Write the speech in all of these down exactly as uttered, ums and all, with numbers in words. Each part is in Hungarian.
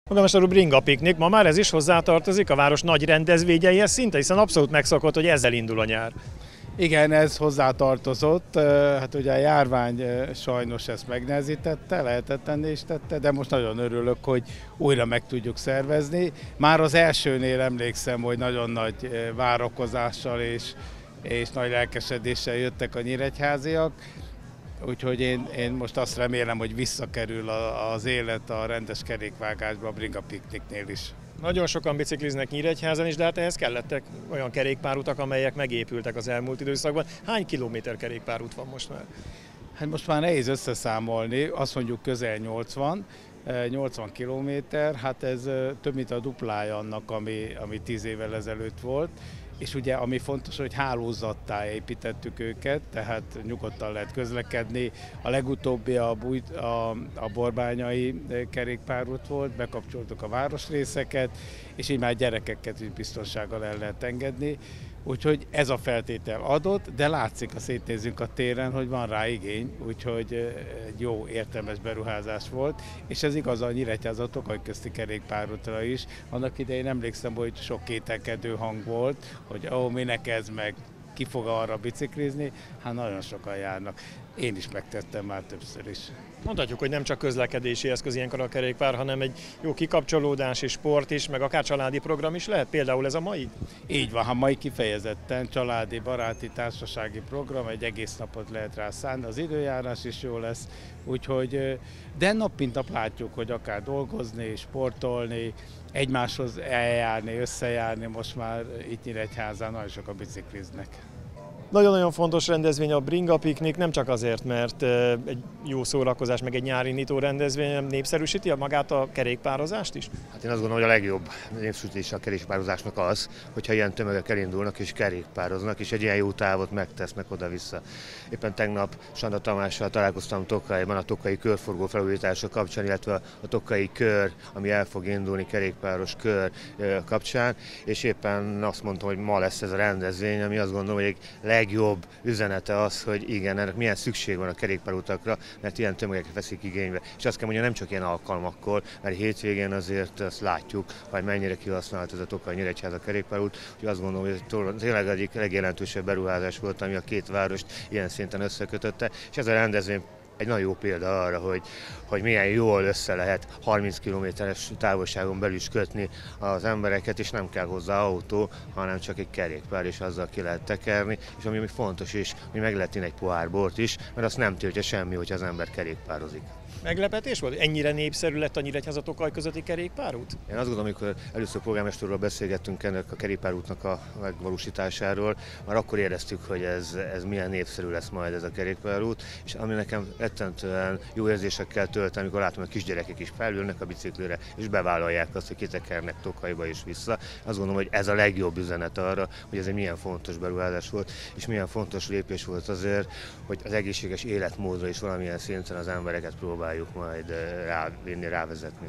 Polgármester úr, Bringa Piknik, ma már ez is hozzátartozik a város nagy rendezvényeihez szinte, hiszen abszolút megszokott, hogy ezzel indul a nyár. Igen, ez hozzátartozott. Hát ugye a járvány sajnos ezt megnehezítette, lehetetlenné is tette, de most nagyon örülök, hogy újra meg tudjuk szervezni. Már az elsőnél emlékszem, hogy nagyon nagy várakozással és, és nagy lelkesedéssel jöttek a nyíregyháziak. Úgyhogy én, én most azt remélem, hogy visszakerül az élet a rendes kerékvágásba a Bringa Pikniknél is. Nagyon sokan bicikliznek Nyíregyházan is, de hát ehhez kellettek olyan kerékpárutak, amelyek megépültek az elmúlt időszakban. Hány kilométer kerékpárút van most már? Hát most már nehéz összeszámolni, azt mondjuk közel nyolcvan, nyolcvan kilométer, hát ez több mint a duplája annak, ami, ami tíz évvel ezelőtt volt. És ugye ami fontos, hogy hálózattá építettük őket, tehát nyugodtan lehet közlekedni. A legutóbbi a, bújt, a, a borbányai kerékpárút volt, bekapcsoltuk a városrészeket, és így már gyerekeket is biztonsággal el lehet engedni. Úgyhogy ez a feltétel adott, de látszik, ha szétnézzünk a téren, hogy van rá igény, úgyhogy egy jó értelmes beruházás volt, és ez igaz a Nyíregyháza a Tokaj közti kerékpárútra is. Annak idején emlékszem, hogy sok kételkedő hang volt, hogy ó, minek ez meg, ki fog arra biciklizni, hát nagyon sokan járnak. Én is megtettem már többször is. Mondhatjuk, hogy nem csak közlekedési eszköz ilyenkor a kerékpár, hanem egy jó kikapcsolódási sport is, meg akár családi program is lehet, például ez a mai? Így van, ha mai kifejezetten családi, baráti, társasági program, egy egész napot lehet rá szánni, az időjárás is jó lesz, úgyhogy, de nap mint nap látjuk, hogy akár dolgozni, sportolni, egymáshoz eljárni, összejárni, most már itt Nyíregyházán nagyon sokan bicikliznek. Nagyon-nagyon fontos rendezvény a Bringa Piknik, nem csak azért, mert egy jó szórakozás, meg egy nyári nyitó rendezvény, hanem népszerűsíti a magát a kerékpározást is? Hát én azt gondolom, hogy a legjobb népszerűsítés a kerékpározásnak az, hogyha ilyen tömegek elindulnak és kerékpároznak, és egy ilyen jó távot megtesznek oda-vissza. Éppen tegnap Sanda Tamással találkoztam Tokajban a Tokaji körforgó felújítása kapcsán, illetve a Tokaji kör, ami el fog indulni, kerékpáros kör kapcsán, és éppen azt mondtam, hogy ma lesz ez a rendezvény, ami azt gondolom, hogy egy legjobb üzenete az, hogy igen, ennek milyen szükség van a kerékpárutakra, mert ilyen tömegek veszik igénybe. És azt kell mondjam, nem csak ilyen alkalmakkor, mert hétvégén azért azt látjuk, hogy mennyire kihasznált ez a Tokaj-Nyíregyháza kerékpárút, úgyhogy azt gondolom, hogy ez tényleg egyik legjelentősebb beruházás volt, ami a két várost ilyen szinten összekötötte, és ez a rendezvény egy nagyon jó példa arra, hogy, hogy milyen jól össze lehet harminc kilométeres távolságon belül is kötni az embereket, és nem kell hozzá autó, hanem csak egy kerékpár, és azzal ki lehet tekerni, és ami még fontos is, hogy meg lehet inni egy pohár bort is, mert azt nem tiltja semmi, hogyha az ember kerékpározik. Meglepetés volt? Ennyire népszerű lett a Nyíregyháza Tokaj közötti kerékpárút? Én azt gondolom, amikor először polgármesterről beszélgettünk ennek a kerékpárútnak a megvalósításáról, már akkor éreztük, hogy ez, ez milyen népszerű lesz majd ez a kerékpárút, és ami nekem rettentően jó érzésekkel tölt, amikor látom, hogy a kisgyerekek is felülnek a biciklire, és bevállalják azt, hogy kitekernek Tokajba és vissza. Azt gondolom, hogy ez a legjobb üzenet arra, hogy ez egy milyen fontos beruházás volt, és milyen fontos lépés volt azért, hogy az egészséges életmódra is valamilyen szinten az embereket próbáljuk majd rávinni, rávezetni.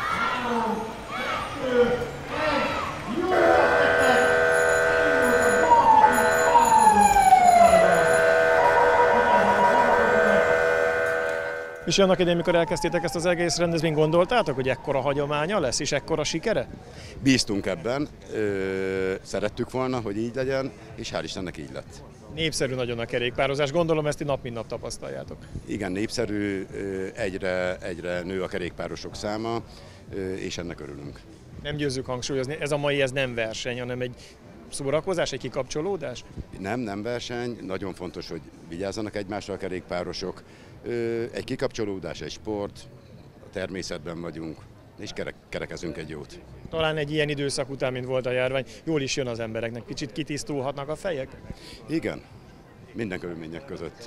És annak idején, amikor elkezdtétek ezt az egész rendezvényt, gondoltátok, hogy ekkora hagyománya lesz, és ekkora sikere? Bíztunk ebben, ö, szerettük volna, hogy így legyen, és hál' Istennek így lett. Népszerű nagyon a kerékpározás, gondolom ezt ti nap mint nap tapasztaljátok. Igen, népszerű, egyre, egyre nő a kerékpárosok száma, és ennek örülünk. Nem győzzük hangsúlyozni, ez a mai ez nem verseny, hanem egy szórakozás, egy kikapcsolódás? Nem, nem verseny, nagyon fontos, hogy vigyázzanak egymásra a kerékpárosok. Egy kikapcsolódás, egy sport, a természetben vagyunk, és kerek, kerekezünk egy jót. Talán egy ilyen időszak után, mint volt a járvány, jól is jön az embereknek, kicsit kitisztulhatnak a fejek? Igen, minden körülmények között.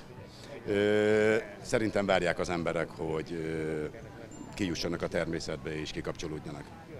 Szerintem várják az emberek, hogy kijussanak a természetbe és kikapcsolódjanak.